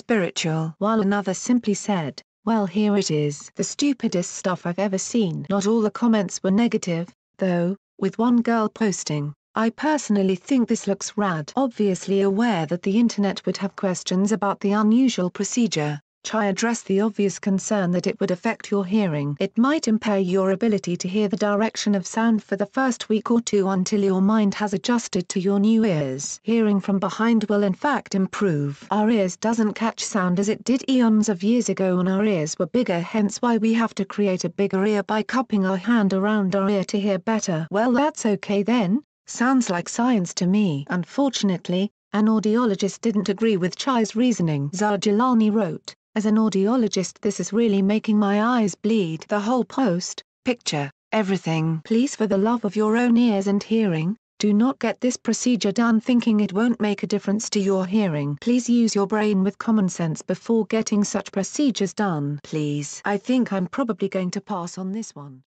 spiritual. While another simply said, well, here it is. The stupidest stuff I've ever seen. Not all the comments were negative, though, with one girl posting, I personally think this looks rad. Obviously aware that the internet would have questions about the unusual procedure, Chai addressed the obvious concern that it would affect your hearing. It might impair your ability to hear the direction of sound for the first week or two until your mind has adjusted to your new ears. Hearing from behind will in fact improve. Our ears doesn't catch sound as it did eons of years ago when our ears were bigger, hence why we have to create a bigger ear by cupping our hand around our ear to hear better. Well, that's okay then, sounds like science to me. Unfortunately, an audiologist didn't agree with Chai's reasoning. Zara Jalani wrote, as an audiologist, this is really making my eyes bleed. The whole post, picture, everything. Please, for the love of your own ears and hearing, do not get this procedure done thinking it won't make a difference to your hearing. Please use your brain with common sense before getting such procedures done. Please. I think I'm probably going to pass on this one.